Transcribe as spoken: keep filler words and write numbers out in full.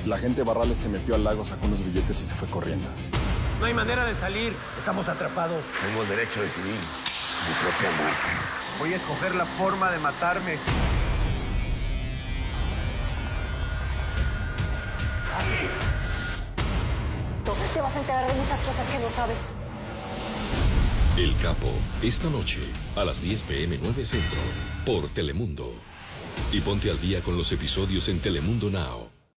La gente de Barrales se metió al lago, sacó unos billetes y se fue corriendo. No hay manera de salir. Estamos atrapados. Tengo el derecho a decidir mi propia muerte. Voy a escoger la forma de matarme. Así. Entonces te vas a enterar de muchas cosas que no sabes. El Capo, esta noche a las diez p m nueve Centro, por Telemundo. Y ponte al día con los episodios en Telemundo Now.